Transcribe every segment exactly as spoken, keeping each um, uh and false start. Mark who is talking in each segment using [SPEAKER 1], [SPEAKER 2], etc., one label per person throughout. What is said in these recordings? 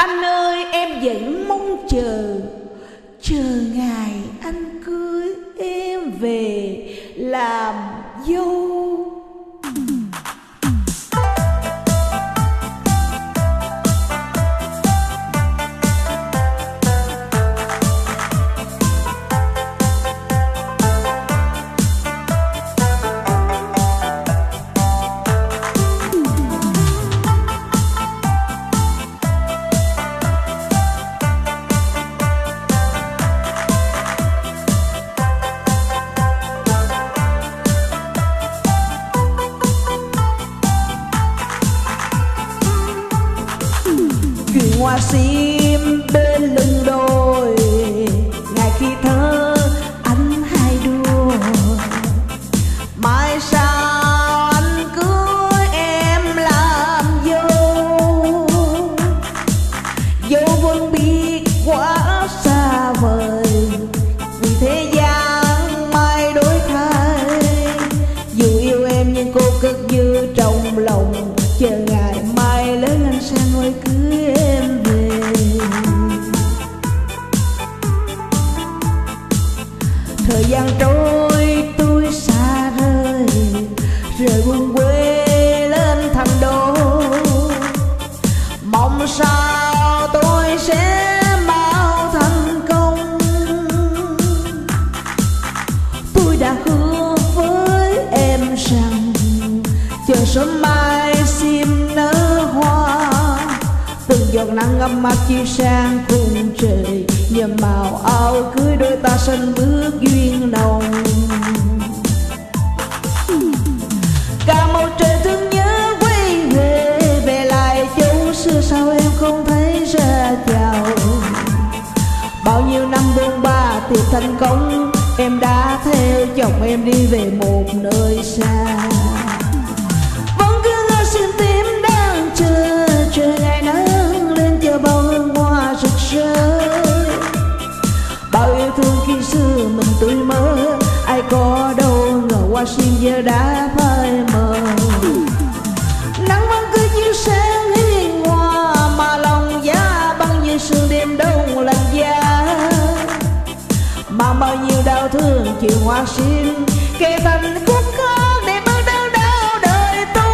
[SPEAKER 1] Anh ơi em vẫn mong chờ, chờ ngày anh cưới em về làm dâu. Chuyện hoa sim bên lưng đôi, ngày khi thơ anh hay đùa. Mai sao anh cưới em làm dâu, dâu vẫn biết quá xa vời, vì thế gian mai đổi thay. Dù yêu em nhưng cô cất giữ trong lòng, chờ ngày mai lớn anh sẽ nuôi cưới em về. Thời gian trôi tôi xa rời, rời buồn quê lên thành đô. Mong sao tôi sẽ mau thành công. Tôi đã hứa với em rằng chờ sớm mai sim nở hoa, từng giọt nắng ấm mắt chiếu sang khung trời, nhờ màu áo cưới đôi ta sân bước duyên nồng. Cả một trời thương nhớ quay về, về lại chỗ xưa sao em không thấy ra chào. Bao nhiêu năm buông ba tìm thành công, em đã theo chồng em đi về một nơi xa. Vẫn cứ ngỡ xin tim đang chờ, chờ ngày nắng lên chờ bao hương hoa rực rỡ. Bao yêu thương khi xưa mình tuổi mơ, ai có đâu ngờ hoa sim giờ đã phai mờ. Nắng vẫn cứ chiếu sáng hiên hoa, mà lòng giá băng như sương đêm đông lạnh giá. Mà bao nhiêu đau thương chuyện hoa sim kể thành khúc ca để bớt đau đau đời tôi.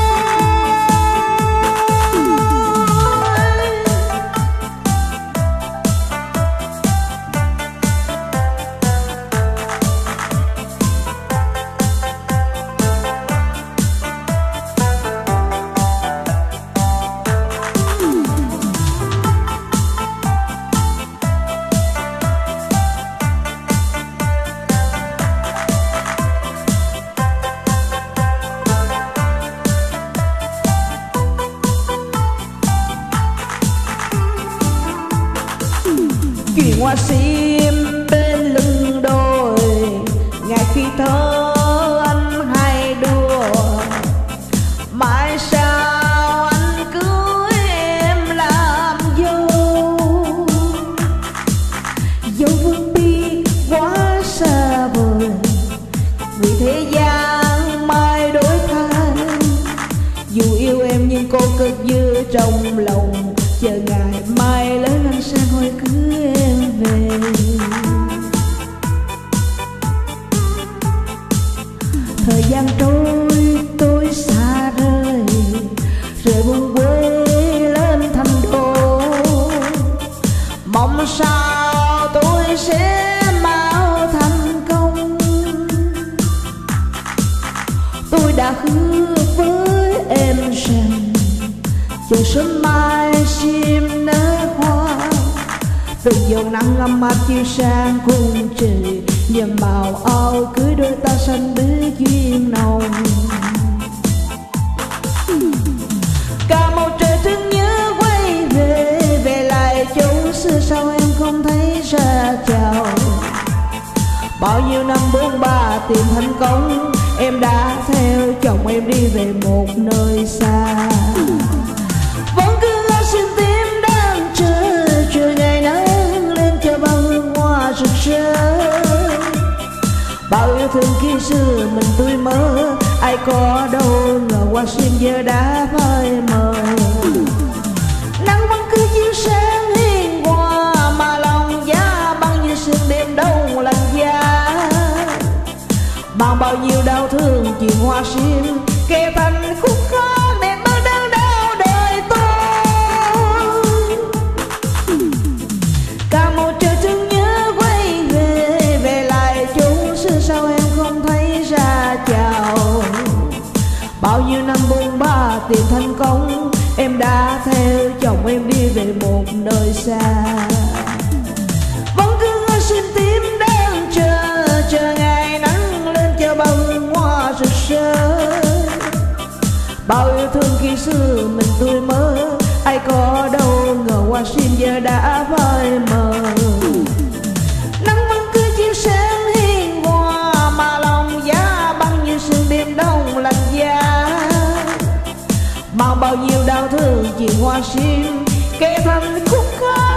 [SPEAKER 1] Chuyện hoa sim bên lưng đôi, ngày khi thơ anh hay đùa. Mai sao anh cưới em làm dâu, dâu vẫn biết quá xa vời, vì thế gian mai đổi thay. Dù yêu em nhưng cô cất giữ trong lòng, chờ ngày mai lớn anh sẽ nuôi cưới em về. Thời gian trôi tôi xa rời, rời buồn quê lên thành đô. Mong sao tôi sẽ mau thành công. Tôi đã hứa với em rằng chờ sớm mai sim nở hoa, từng giọt nắng ấm áp chiếu sang khung trời, nhờ màu áo cưới đôi ta xanh bước duyên nồng. Cả một trời thương nhớ quay về, về lại chỗ xưa sao em không thấy ra chào. Bao nhiêu năm buông ba tìm thành công, em đã theo chồng em đi về một nơi xa. Vẫn cứ ngỡ xin tim đang chờ, chờ ngày nắng lên chờ bao hương hoa rực rỡ. Bao yêu thương khi xưa mình tuổi mơ, ai có đâu ngờ hoa sim giờ đã phai mờ. Nắng vẫn cứ chiếu tìm thành công, em đã theo chồng em đi về một nơi xa. Vẫn cứ ngỡ xin tím đang chờ, chờ ngày nắng lên chờ bao hương hoa rực rỡ. Bao yêu thương khi xưa mình tươi mơ, ai có đâu ngờ hoa sim giờ đã phai mờ. Nắng vẫn cứ chiếu sáng hiền hòa, mà lòng giá băng như sương đêm đông lạnh giá. Mang bao nhiêu đau thương chuyện hoa sim kể thành khúc ca.